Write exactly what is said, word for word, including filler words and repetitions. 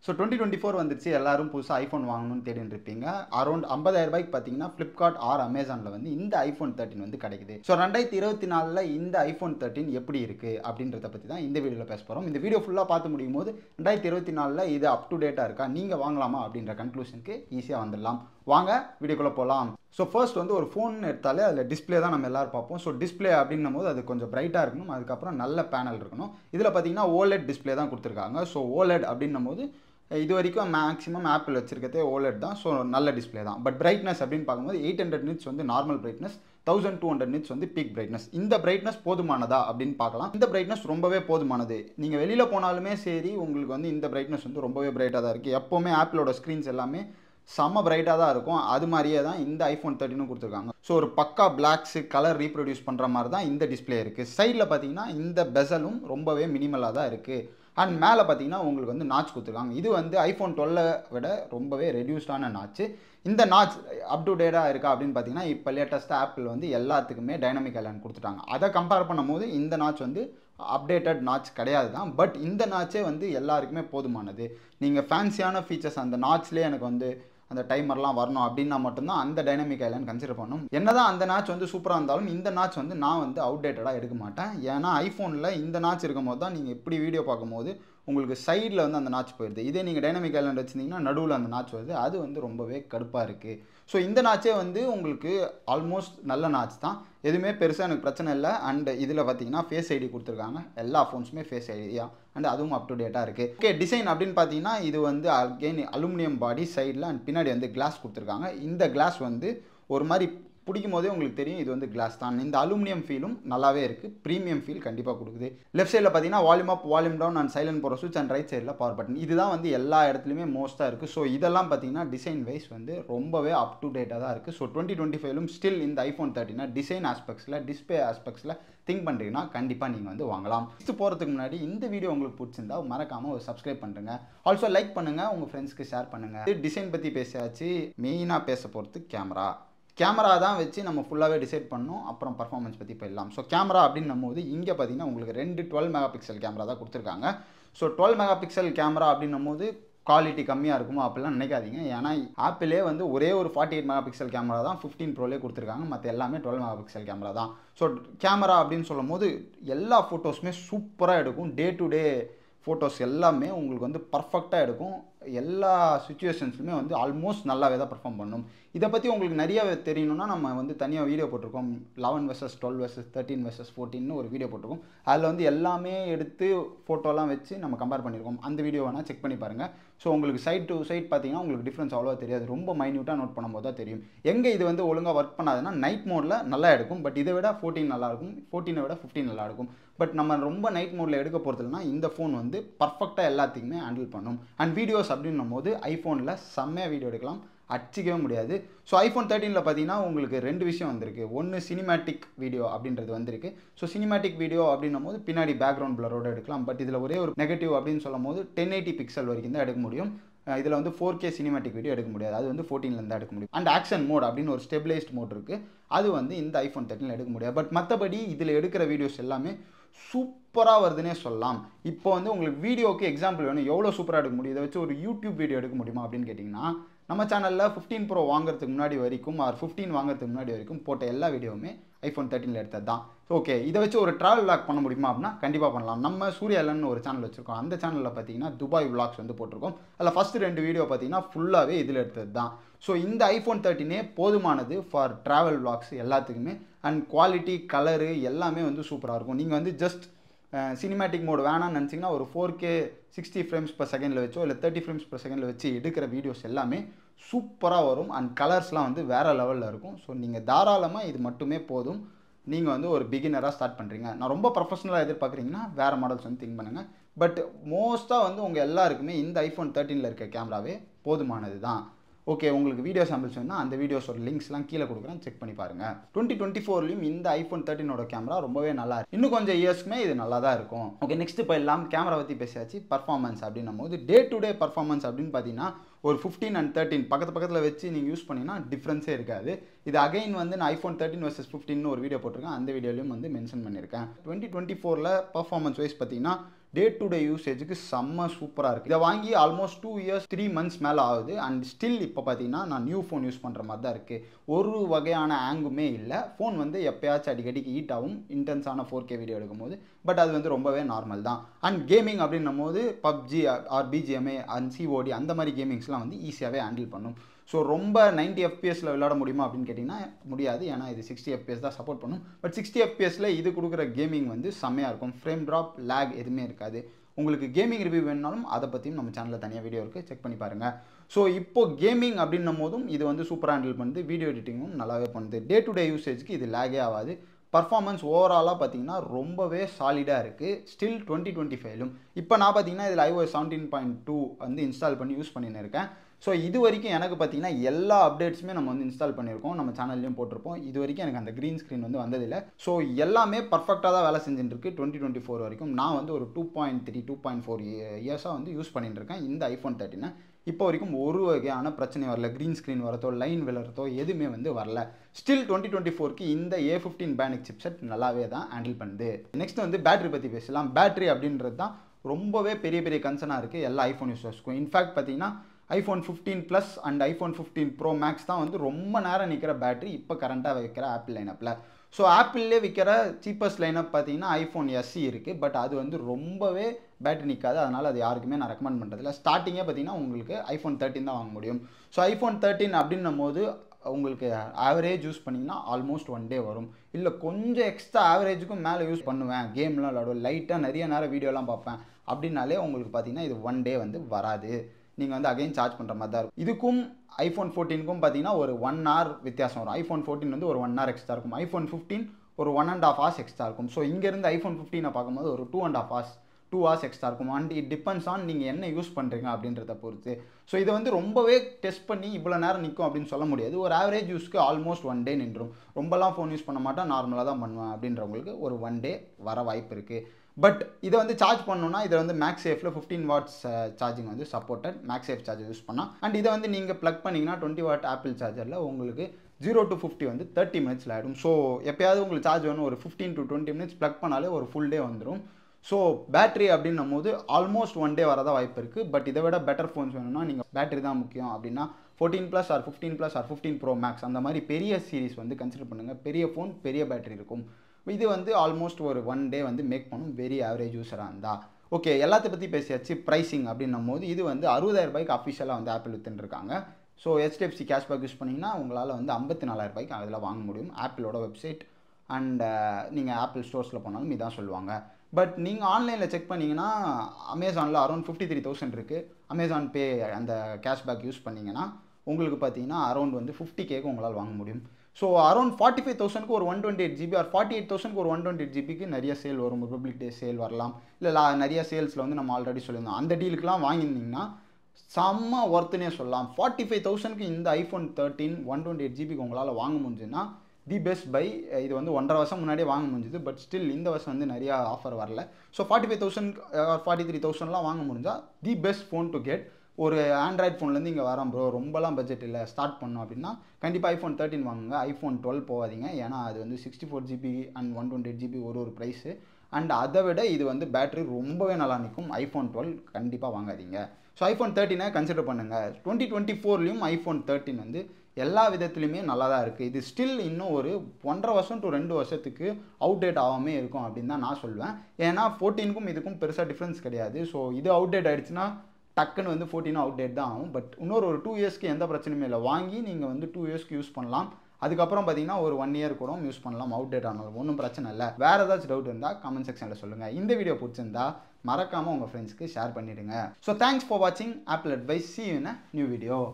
So twenty twenty four வந்துருச்சு, எல்லாரும் புதுசாக ஐஃபோன் வாங்கணும்னு தேடிட்டு இருப்பீங்க. அரௌண்ட் ஐம்பதாயிரம் ரூபாய்க்கு பார்த்தீங்கன்னா ஃப்ளிப்கார்ட் ஆர் அமேசானில் வந்து இந்த ஐஃபோன் தேர்ட்டின் வந்து கிடைக்குது. ஸோ ரெண்டாயிரத்தி இருபத்தி நாலில் இந்த ஐஃபோன் தேர்ட்டின் எப்படி இருக்குது அப்படின்றத பற்றி தான் இந்த வீடியோவில் பேச போகிறோம். இந்த வீடியோ ஃபுல்லாக பார்த்து முடியும் போது ரெண்டாயிரத்தி இருபத்தி நாலில் இது அப் டு டேட்டாக இருக்கா, நீங்கள் வாங்கலாமா அப்படின்ற கன்க்ளூஷனுக்கு ஈஸியாக வந்துடலாம். வாங்க வீடியோக்குள்ளே போகலாம். ஸோ ஃபர்ஸ்ட் வந்து ஒரு ஃபோன் எடுத்தாலே அதில் டிஸ்பிளே தான் நம்ம எல்லோரும் பார்ப்போம். ஸோ டிஸ்பிளே அப்படின்னும் போது அது கொஞ்சம் பிரைட்டாக இருக்கணும், அதுக்கப்புறம் நல்ல பேனல் இருக்கணும். இதில் பார்த்தீங்கன்னா ஓலெட் டிஸ்பிளே தான் கொடுத்துருக்காங்க. ஸோ ஓலெட் அப்படின்னும் போது இது வரைக்கும் மேக்ஸிமம் ஆப்பிள் வச்சிருக்கிறதே ஓலெட் தான். ஸோ நல்ல டிஸ்பிளே தான். பட் பிரைட்னஸ் அப்படின்னு பார்க்கும்போது எயிட் ஹண்ட்ரட் நிட்ஸ் வந்து normal brightness, thousand two hundred nits வந்து பீக் பிரைட்னஸ். இந்த பிரைட்னஸ் போதுமானதா அப்படின்னு பார்க்கலாம். இந்த பிரைட்னஸ் ரொம்பவே போதுமானது. நீங்கள் வெளியில் போனாலுமே சரி, உங்களுக்கு வந்து இந்த பிரைட்னஸ் வந்து ரொம்பவே பிரைட்டாக தான் இருக்குது. எப்போவுமே ஆப்பிளோட ஸ்க்ரீன்ஸ் எல்லாமே செம்ம பிரைட்டாக தான் இருக்கும். அது மாதிரியே தான் இந்த ஐஃபோன் தேர்ட்டினும் கொடுத்துருக்காங்க. ஸோ ஒரு பக்கா பிளாக்ஸு கலர் ரீப்ரொடியூஸ் பண்ணுற மாதிரி தான் இந்த டிஸ்பிளே இருக்குது. சைடில் பார்த்தீங்கன்னா இந்த பெசலும் ரொம்பவே மினிமலாக தான் இருக்குது. அண்ட் மேலே பார்த்தீங்கன்னா உங்களுக்கு வந்து நாச் கொடுத்துருக்காங்க. இது வந்து ஐஃபோன் டுவெல்லை விட ரொம்பவே ரெடியூஸ்டான நாச்சு. இந்த நாச் அப் டு டேட்டாக இருக்கா அப்படின்னு பார்த்தீங்கன்னா இப்போ லேட்டஸ்ட்டாக ஆப்பிள் வந்து எல்லாத்துக்குமே டைனமிக் ஐலாண்ட் கொடுத்துட்டாங்க. அதை கம்பேர் பண்ணும்போது இந்த நாச் வந்து அப்டேட்டட் நாச் கிடையாது தான். பட் இந்த நாச்சே வந்து எல்லாருக்குமே போதுமானது. நீங்கள் ஃபேன்சியான ஃபீச்சர்ஸ் அந்த நாச்லேயே எனக்கு வந்து அந்த டைமர்லாம் வரணும் அப்படின்னா மட்டும்தான் அந்த டைனமிக் ஐலாண்ட் கன்சிடர் பண்ணணும். என்னதான் அந்த நாச் வந்து சூப்பராக இருந்தாலும் இந்த நாச் வந்து நான் வந்து அவுடேட்டடாக எடுக்க மாட்டேன். ஏன்னா ஐஃபோனில் இந்த நாச் இருக்கும் போது தான் நீங்கள் எப்படி வீடியோ பார்க்கும்போது உங்களுக்கு சைடில் வந்து அந்த நாச் போயிடுது. இதே நீங்கள் டைனமிக் ஐலாண்ட் வச்சுருந்தீங்கன்னா நடுவில் அந்த நாச் வருது. அது வந்து ரொம்பவே கடுப்பாக இருக்குது. ஸோ இந்த நாச்சே வந்து உங்களுக்கு ஆல்மோஸ்ட் நல்ல நாச் தான். எதுவுமே பெருசாக எனக்கு பிரச்சனை இல்லை. அண்ட் இதில் பார்த்தீங்கன்னா ஃபேஸ் ஐடி கொடுத்துருக்காங்க. எல்லா ஃபோன்ஸுமே ஃபேஸ் ஐடியா அண்ட் அதுவும் அப் டு டேட்டாக இருக்குது. ஓகே, டிசைன் அப்படின்னு பார்த்தீங்கன்னா இது வந்து அகெயின் அலுமினியம் பாடி சைடில் அண்ட் பின்னாடி வந்து கிளாஸ் கொடுத்துருக்காங்க. இந்த கிளாஸ் வந்து ஒரு மாதிரி பிடிக்கும் போதே உங்களுக்கு தெரியும் இது வந்து கிளாஸ் தான். இந்த அலுமினியம் ஃபீலும் நல்லாவே இருக்குது. ப்ரீமியம் ஃபீல் கண்டிப்பாக கொடுக்குது. லெஃப்ட் சைடில் பார்த்தீங்கன்னா volume up, volume down and silent போகிற சுவிட்ச் அண்ட் ரைட் சைடில் பவர் பட்டன். இதுதான் வந்து எல்லா இடத்துலையுமே மோஸ்ட்டாக இருக்குது. ஸோ இதெல்லாம் பார்த்தீங்கன்னா டிசைன் வைஸ் வந்து ரொம்பவே அப் டு டேட்டாக தான் இருக்குது. ஸோ டுவெண்ட்டி டுவெண்ட்டி ஃபைவ்லும் ஸ்டில் இந்த ஐஃபோன் தேர்ட்டினா டிசைன் ஆஸ்பெக்ட்ஸில், டிஸ்பிளே ஆஸ்பெக்ட்ஸில் திங்க் பண்ணுறீங்கன்னா கண்டிப்பாக நீங்கள் வந்து வாங்கலாம். நெக்ஸ்ட் போகிறதுக்கு முன்னாடி இந்த வீடியோ உங்களுக்கு பிடிச்சிருந்தா மறக்காமல் ஒரு சப்ஸ்கிரைப் பண்ணுங்க. ஆல்சோ லைக் பண்ணுங்கள், உங்கள் ஃப்ரெண்ட்ஸ்க்கு ஷேர் பண்ணுங்கள். டிசைன் பற்றி பேசியாச்சு. மெயினாக பேச போகிறது கேமரா. கேமரா தான் வச்சு நம்ம ஃபுல்லாகவே டிசைட் பண்ணோம். அப்புறம் பர்ஃபார்மன்ஸ் பற்றி போயிடலாம். ஸோ கேமரா அப்படின்னும் போது இங்கே பார்த்தீங்கன்னா உங்களுக்கு ரெண்டு டுவெல் மெகா பிக்சல் கேமரா தான் கொடுத்துருக்காங்க. So twelve megapixel camera அப்படின்னும் போது குவாலிட்டி கம்மியாக இருக்குமோ அப்படிலாம் நினைக்காதீங்க. ஏன்னா ஆப்பிளே வந்து ஒரே ஒரு forty eight megapixel camera தான் ஃபிஃப்டீன் ப்ரோலே கொடுத்துருக்காங்க. மற்ற எல்லாமே டுவெல் மெகா பிக்சல் கேமரா தான். ஸோ கேமரா அப்படின்னு சொல்லும் போது எல்லா ஃபோட்டோஸுமே சூப்பராக எடுக்கும். டே டு டே ஃபோட்டோஸ் எல்லாமே உங்களுக்கு வந்து பர்ஃபெக்டாக எடுக்கும். எல்லா சுச்சுவேஷன்ஸுமே வந்து ஆல்மோஸ்ட் நல்லாவே தான் பர்ஃபார்ம் பண்ணும். இதை பற்றி உங்களுக்கு நிறைய தெரியணும்னா நம்ம வந்து தனியாக வீடியோ போட்டிருக்கோம். Eleven versus twelve versus thirteen versus fourteen ஒரு வீடியோ போட்டிருக்கோம். அதில் வந்து எல்லாமே எடுத்து ஃபோட்டோலாம் வச்சு நம்ம கம்பேர் பண்ணியிருக்கோம். அந்த வீடியோ வேணால் செக் பண்ணி பாருங்கள். ஸோ உங்களுக்கு சைட் டு சைட் பார்த்தீங்கன்னா உங்களுக்கு டிஃப்ரென்ஸ் அவ்வளோ தெரியாது. ரொம்ப மைன்யூட்டாக நோட் பண்ணும்போது தான் தெரியும். எங்கே இது வந்து ஒழுங்காக ஒர்க் பண்ணாதுன்னா நைட் மோடில் நல்லா எடுக்கும். பட் இதை விட ஃபோர்டீன் நல்லாயிருக்கும், ஃபோர்டீனை விட ஃபிஃப்டீன் நல்லா இருக்கும். பட் நம்ம ரொம்ப நைட் மோடில் எடுக்க போகிறதுலனா இந்த ஃபோன் வந்து பர்ஃபெக்டாக எல்லாத்தையுமே ஹேண்டில் பண்ணும். அண்ட் வீடியோஸ் அப்படின்னும் போது ஐஃபோனில் செம்மையாக வீடியோ எடுக்கலாம், அடிச்சிக்கவே முடியாது. ஸோ ஐஃபோன் தேர்ட்டீனில் பார்த்தீங்கன்னா உங்களுக்கு ரெண்டு விஷயம் வந்திருக்கு. ஒன்று சினிமேட்டிக் வீடியோ அப்படின்றது வந்திருக்கு. ஸோ சினிமேட்டிக் வீடியோ அப்படின்னும் போது பின்னாடி பேக்ரவுண்ட் பிளரோடு எடுக்கலாம். பட் இதில் ஒரே ஒரு நெகட்டிவ் அப்படின்னு சொல்லும் போது டென் எயிட்டி பிக்சல் வரைக்கும் தான் எடுக்க முடியும். இதில் வந்து ஃபோர் கே சினிமேட்டிக் வீடியோ எடுக்க முடியாது. அது வந்து ஃபோர்டீன்லேருந்து எடுக்க முடியும். அண்ட் ஆக்ஷன் மோட் அப்படின்னு ஒரு ஸ்டெபிளைஸ்ட் மோட் இருக்குது. அது வந்து இந்த ஐஃபோன் தேர்ட்டீனில் எடுக்க முடியாது. பட் மற்றபடி இதில் எடுக்கிற வீடியோஸ் எல்லாமே சூப்பராக வருதுன்னே சொல்லலாம். இப்போ வந்து உங்களுக்கு வீடியோக்கு எக்ஸாம்பிள் வேணும், எவ்வளோ சூப்பராக எடுக்க முடியும், இதை வச்சு ஒரு யூடியூப் வீடியோ எடுக்க முடியுமா அப்படின்னு கேட்டிங்கன்னா நம்ம சேனலில் ஃபிஃப்டீன் ப்ரோ வாங்குறதுக்கு முன்னாடி வரைக்கும் ஆர் ஃபிஃப்டீன் வாங்குறதுக்கு முன்னாடி வரைக்கும் போட்ட எல்லா வீடியோவுமே ஐஃபோன் தேர்ட்டீனில் எடுத்தது தான். ஓகே, இதை வச்சு ஒரு ட்ராவல் விளாக் பண்ண முடியுமா அப்படின்னா கண்டிப்பாக பண்ணலாம். நம்ம சூர்யாலன்னு ஒரு சேனல் வச்சுருக்கோம். அந்த சேனலில் பார்த்தீங்கன்னா துபாய் விளாக்ஸ் வந்து போட்டிருக்கோம். அதில் ஃபஸ்ட்டு ரெண்டு வீடியோ பார்த்தீங்கன்னா ஃபுல்லாகவே இதில் எடுத்தது தான். ஸோ இந்த ஐஃபோன் தேர்ட்டினே போதுமானது ஃபார் ட்ராவல் விளாக்ஸ் எல்லாத்துக்குமே. அண்ட் குவாலிட்டி, கலரு எல்லாமே வந்து சூப்பராக இருக்கும். நீங்கள் வந்து ஜஸ்ட் சினிமேட்டிக் மோட் வேணான்னு நினச்சிங்கன்னா ஒரு four K sixty frames per செகண்டில் வச்சோ இல்லை தேர்ட்டி ஃப்ரேம்ஸ் பர் செகண்டில் வச்சு எடுக்கிற வீடியோஸ் எல்லாமே சூப்பராக வரும். அண்ட் கலர்ஸ்லாம் வந்து வேறு லெவலில் இருக்கும். ஸோ நீங்கள் தாராளமாக இது மட்டுமே போதும். நீங்கள் வந்து ஒரு பிகினராக ஸ்டார்ட் பண்ணுறீங்க, நான் ரொம்ப ப்ரொஃபஷனலாக எதிர்பார்க்குறீங்கன்னா வேறு மாடல்ஸ் வந்து திங்க் பண்ணுங்கள். பட் மோஸ்ட்டாக வந்து உங்கள் எல்லாருக்குமே இந்த ஐஃபோன் தேர்ட்டீனில் இருக்க கேமராவே போதுமானது தான். ஓகே, உங்களுக்கு வீடியோ சாம்பிள்ஸ் வேணும்னா அந்த வீடியோஸோட லிங்க்ஸ்லாம் கீழே கொடுக்குறேன், செக் பண்ணி பாருங்கள். டுவெண்ட்டி டுவெண்ட்டி ஃபோர்லையும் இந்த ஐஃபோன் தேர்ட்டீனோட கேமரா ரொம்பவே நல்லா இருக்கும். இன்னும் கொஞ்சம் இயர்ஸ்க்குமே இது நல்லா தான் இருக்கும். ஓகே, நெக்ஸ்ட் போயிடலாம். கேமரா பற்றி பேசியாச்சு. பர்ஃபார்மன்ஸ் அப்படின்னும் போது டே டு டே பர்ஃபார்மன்ஸ் அப்படின்னு பார்த்தீங்கன்னா ஒரு ஃபிஃப்டீன் அண்ட் தேர்ட்டின் பக்கத்து பக்கத்தில் வச்சு நீங்கள் யூஸ் பண்ணிங்கன்னா டிஃப்ரென்ஸே இருக்காது. இது அகைன் வந்து நான் ஐஃபோன் தேர்ட்டின் வர்சஸ் ஃபிஃப்டின் ஒரு வீடியோ போட்டிருக்கேன். அந்த வீடியோலையும் வந்து மென்ஷன் பண்ணியிருக்கேன். டுவெண்ட்டி டுவெண்ட்டி ஃபோரில் பர்ஃபார்மன்ஸ் வைஸ் பார்த்தீங்கன்னா டே டு டே யூசேஜுக்கு செம்ம சூப்பராக இருக்குது. இதை வாங்கி almost two years three months மேலே ஆகுது. அண்ட் ஸ்டில் இப்போ பார்த்தீங்கன்னா நான் நியூ ஃபோன் யூஸ் பண்ணுற மாதிரி தான் இருக்குது. ஒரு வகையான ஆங்குமே இல்லை. ஃபோன் வந்து எப்போயாச்சும் அடிக்கடிக்கு ஹீட் ஆகும் இன்டென்ஸான ஃபோர் கே வீடியோ எடுக்கும்போது. பட் அது வந்து ரொம்பவே நார்மல் தான். அண்ட் கேமிங் அப்படின்னும் போது PUBG or BGMI and COD அந்த மாதிரி கேமிங்ஸ்லாம் வந்து ஈஸியாகவே ஹேண்டில் பண்ணும். ஸோ ரொம்ப நைன்ட்டி எஃப்பிஎஸில் விளையாட முடியுமா அப்படின்னு கேட்டிங்கன்னா முடியாது. ஏன்னா இது சிக்ஸ்டி எஃப்பிஎஸ் தான் சப்போர்ட் பண்ணும். பட் சிக்ஸ்டி எஃப்பிஎஸில் இது கொடுக்குற கேமிங் வந்து செம்மையாக இருக்கும். ஃப்ரேம் ட்ராப் லேக் எதுவுமே இருக்காது. உங்களுக்கு கேமிங் ரிவ்யூ வேணுனாலும் அதை பற்றியும் நம்ம சேனலில் தனியாக வீடியோ இருக்குது, செக் பண்ணி பாருங்கள். ஸோ இப்போ கேமிங் அப்படின்னும் போதும் இது வந்து சூப்பராக ஹேண்டில் பண்ணுது. வீடியோ எடிட்டிங்கும் நல்லாவே பண்ணுது. டே டு டே யூசேஜ்க்கு இது லேகே ஆகாது. பர்ஃபார்மன்ஸ் ஓவராலாக பார்த்தீங்கன்னா ரொம்பவே சாலிடாக இருக்குது. ஸ்டில் டுவெண்ட்டி டுவெண்ட்டி ஃபைவ்லும் இப்போ நான் பார்த்தீங்கன்னா இதில் ஐஓஎஸ் செவன்டீன் பாயிண்ட் டூ வந்து இன்ஸ்டால் பண்ணி யூஸ் பண்ணின்னு இருக்கேன். ஸோ இது வரைக்கும் எனக்கு பார்த்தீங்கன்னா எல்லா அப்டேட்ஸுமே நம்ம வந்து இன்ஸ்டால் பண்ணியிருக்கோம், நம்ம சேனல்லையும் போட்டிருப்போம். இது வரைக்கும் எனக்கு அந்த க்ரீன் ஸ்க்ரீன் வந்து வந்ததில்லை. ஸோ எல்லாமே பர்ஃபெக்டாக தான் வேலை செஞ்சுட்டு இருக்கு. டுவெண்ட்டி டுவெண்ட்டி ஃபோர் வரைக்கும் நான் வந்து ஒரு two point three two point four இயர்ஸாக வந்து யூஸ் பண்ணிட்டு இருக்கேன் இந்த ஐஃபோன் தேர்ட்டினை. இப்போ வரைக்கும் ஒரு வகையான பிரச்சனை வரல. க்ரீன் ஸ்க்ரீன் வரதோ லைன் விளறதோ எதுவுமே வந்து வரல. ஸ்டில் டுவெண்ட்டி டுவெண்ட்டி ஃபோருக்கு இந்த ஏ ஃபிஃப்டீன் பேனிக் சிப்செட் நல்லாவே தான் ஹேண்டில் பண்ணுது. நெக்ஸ்ட் வந்து பேட்டரி பற்றி பேசலாம். பேட்டரி அப்படின்றது தான் ரொம்பவே பெரிய பெரிய கன்சர்னாக இருக்குது எல்லா ஐஃபோன் யூசர்ஸ்க்கும். இன்ஃபேக்ட் பார்த்தீங்கன்னா iPhone fifteen plus and iPhone fifteen pro max தான் வந்து ரொம்ப நேரம் நிற்கிற பேட்டரி இப்போ கரண்ட்டாக வைக்கிற ஆப்பிள் லைனப்பில். ஸோ ஆப்பிள்லே விற்கிற சீப்பஸ்ட் லைனப் பார்த்தீங்கன்னா ஐஃபோன் எஸ்சி இருக்குது. பட் அது வந்து ரொம்பவே பேட்டரி நிற்காது. அதனால் அது யாருக்குமே நான் ரெக்கமெண்ட் பண்ணுறதில்ல. ஸ்டார்டிங்கே பார்த்தீங்கன்னா உங்களுக்கு ஐஃபோன் தேர்ட்டின் தான் வாங்க முடியும். ஸோ ஐஃபோன் தேர்ட்டின் அப்படின்னும் போது உங்களுக்கு ஆவரேஜ் யூஸ் பண்ணிங்கன்னா ஆல்மோஸ்ட் ஒன் டே வரும். இல்லை கொஞ்சம் எக்ஸ்ட்ரா ஆவரேஜுக்கும் மேலே யூஸ் பண்ணுவேன், கேம்லாம் விளாடுவேன், லைட்டாக நிறைய நேரம் வீடியோலாம் பார்ப்பேன் அப்படின்னாலே உங்களுக்கு பார்த்தீங்கன்னா இது ஒன் டே வந்து வராது. நீங்கள் வந்து அகைன் சார்ஜ் பண்ணுற மாதிரி தான் இருக்கும். இதுக்கும் ஐஃபோன் ஃபோர்டீனுக்கும் பார்த்தீங்கன்னா ஒரு ஒன் ஹவர் வித்தியாசம் வரும். ஐஃபோன் ஃபோர்டீன் வந்து ஒரு ஒன் ஹவர் எக்ஸ்ட்ரா இருக்கும். ஐஃபோன் ஃபிஃப்டீன் ஒரு one and half hours extra இருக்கும். ஸோ இங்கேருந்து ஐஃபோன் ஃபிஃப்டீனை பார்க்கும்போது ஒரு two and half hours two hours extra இருக்கும். அண்ட் இட் டிபெண்ட்ஸ் ஆன் நீங்கள் என்ன யூஸ் பண்ணுறீங்க அப்படின்றத பொறுத்து. ஸோ இதை வந்து ரொம்பவே டெஸ்ட் பண்ணி இவ்வளோ நேரம் நிற்கும் அப்படின்னு சொல்ல முடியாது. ஒரு ஆவரேஜ் யூஸ்க்கு ஆல்மோஸ்ட் ஒன் டே நின்றும். ரொம்பலாம் ஃபோன் யூஸ் பண்ண மாட்டேன், நார்மலாக தான் பண்ணுவேன் அப்படின்றவங்களுக்கு ஒரு ஒன் டே வர வாய்ப்பு இருக்குது. பட் இதை வந்து சார்ஜ் பண்ணணும்னா இதை வந்து மேக்ஸேஃபில் ஃபிஃப்டீன் வாட்ஸ் சார்ஜிங் வந்து சப்போர்ட்டட். மேக்ஸேஃப் சார்ஜர் யூஸ் பண்ணால். அண்ட் இதை வந்து நீங்கள் ப்ளக் பண்ணிங்கன்னா டுவெண்ட்டி வாட் ஆப்பிள் சார்ஜரில் உங்களுக்கு ஜீரோ டு ஃபிஃப்டி வந்து தேர்ட்டி மினிட்ஸில் ஆகிடும். ஸோ எப்போயாவது உங்களுக்கு சார்ஜ் வேணும் ஒரு fifteen to twenty minutes plug பண்ணாலே ஒரு ஃபுல் டே வந்துடும். ஸோ பேட்டரி அப்படின்னும் போது ஆல்மோஸ்ட் ஒன் டே வரதான் வாய்ப்பு இருக்குது. பட் இதை விட பெட்டர் ஃபோன்ஸ் வேணும்னா நீங்கள் பேட்டரி தான் முக்கியம் அப்படின்னா fourteen plus or fifteen plus or fifteen pro max அந்த மாதிரி பெரிய சீரிஸ் வந்து கன்சிடர் பண்ணுங்கள். பெரிய ஃபோன் பெரிய பேட்டரி இருக்கும். இது வந்து ஆல்மோஸ்ட் ஒரு ஒன் டே வந்து மேக் பண்ணும் வெரி ஆவரேஜ் யூஸராக இருந்தால். ஓகே, எல்லாத்த பற்றி பேசியாச்சு. ப்ரைஸிங் அப்படின்னும் போது இது வந்து அறுபதாயிரம் ரூபாய்க்கு அஃபிஷியலாக வந்து ஆப்பிள் வித்துருக்காங்க. ஸோ ஹெச்டிஎஃப்சி கேஷ்பேக் யூஸ் பண்ணிங்கன்னா உங்களால் வந்து ஐம்பத்தி நாலாயிரம் ரூபாய்க்கு அதில் வாங்க முடியும். ஆப்பிளோட வெப்சைட் அண்ட் நீங்கள் ஆப்பிள் ஸ்டோர்ஸில் போனாலும் இதான் சொல்லுவாங்க. பட் நீங்கள் ஆன்லைனில் செக் பண்ணிங்கன்னா அமேசானில் அரௌண்ட் ஃபிஃப்டி த்ரீ தௌசண்ட் இருக்குது. அமேசான் பே அந்த கேஷ்பேக் யூஸ் பண்ணிங்கன்னா உங்களுக்கு பார்த்தீங்கன்னா அரௌண்ட் வந்து ஃபிஃப்டி கேக்கு உங்களால் வாங்க முடியும். ஸோ அரௌண்ட் ஃபார்ட்டி ஃபைவ் தௌசண்ட்க்கு ஒரு one twenty eight GB or forty eight தௌசண்ட்க்கு ஒரு ஒன் டுவெண்ட்டி எயிட் ஜிபிக்கு நிறைய சேல் வரும். ரிபப்ளிக் டே சேல் வரலாம். இல்லை நிறைய சேல்ஸில் வந்து நம்ம ஆல்ரெடி சொல்லியிருந்தோம். அந்த டீலுக்குலாம் வாங்கியிருந்தீங்கன்னா செம்ம ஒர்த்துனே சொல்லலாம். ஃபார்ட்டி ஃபைவ் தௌசண்ட்க்கு இந்த iPhone thirteen one twenty eight ஜிபிக்கு உங்களால் வாங்க முடிஞ்சுன்னா தி பெஸ்ட் பை. இது வந்து ஒன்றரை வருஷம் முன்னாடியே வாங்க முடிஞ்சுது. பட் ஸ்டில் இந்த வருஷம் வந்து நிறையா ஆஃபர் வரல. So forty five thousand forty three தௌசண்ட்லாம் வாங்க முடிஞ்சால் the best phone to get. ஒரு ஆண்ட்ராய்ட் ஃபோன்லேருந்து இங்கே வரோம் ப்ரோ, ரொம்பலாம் பட்ஜெட் இல்லை, ஸ்டார்ட் பண்ணோம் அப்படின்னா கண்டிப்பாக ஐஃபோன் தேர்ட்டின் வாங்குங்க. ஐஃபோன் டுவெல் போகாதீங்க. ஏன்னா அது வந்து sixty four GB and one twenty eight GB ஒரு ஒரு ப்ரைஸு. அண்ட் அதை விட இது வந்து பேட்டரி ரொம்பவே நல்லா நிற்கும். ஐஃபோன் டுவெல் கண்டிப்பாக வாங்காதீங்க. ஸோ ஐஃபோன் தேர்ட்டினை கன்சிடர் பண்ணுங்கள். டுவெண்ட்டி டுவெண்ட்டி ஃபோர்லேயும் ஐஃபோன் தேர்ட்டின் வந்து எல்லா விதத்துலையுமே நல்லா தான் இருக்குது. இது ஸ்டில் இன்னும் ஒரு ஒன்றரை வருஷம் டு ரெண்டு வருஷத்துக்கு அவுடேட் ஆகாமே இருக்கும் அப்படின்னு தான் நான் சொல்லுவேன். ஏன்னா ஃபோர்டீனுக்கும் இதுக்கும் பெருசாக டிஃப்ரென்ஸ் கிடையாது. ஸோ இது அவுடேட் ஆகிடுச்சுன்னா டக்குன்னு வந்து ஃபோர்டீனும் அவுடேட் தான் ஆகும். பட் இன்னொரு ஒரு டூ இயர்ஸ்க்கு எந்த பிரச்சனையுமே இல்லை. வாங்கி நீங்கள் வந்து டூ இயர்ஸ்க்கு யூஸ் பண்ணலாம். அதுக்கப்புறம் பார்த்தீங்கன்னா ஒரு ஒன் இயர் கூட யூஸ் பண்ணலாம். அவுடேட் ஆனாலும் ஒன்றும் பிரச்சனை இல்லை. வேறு ஏதாச்சும் டவுட் இருந்தால் கமெண்ட் செக்ஷனில் சொல்லுங்கள். இந்த வீடியோ பிடிச்சிருந்தா மறக்காமல் உங்கள் ஃப்ரெண்ட்ஸ்க்கு ஷேர் பண்ணிவிடுங்க. ஸோ தேங்க்ஸ் ஃபார் வாட்சிங் Apple advice. See you in a new video.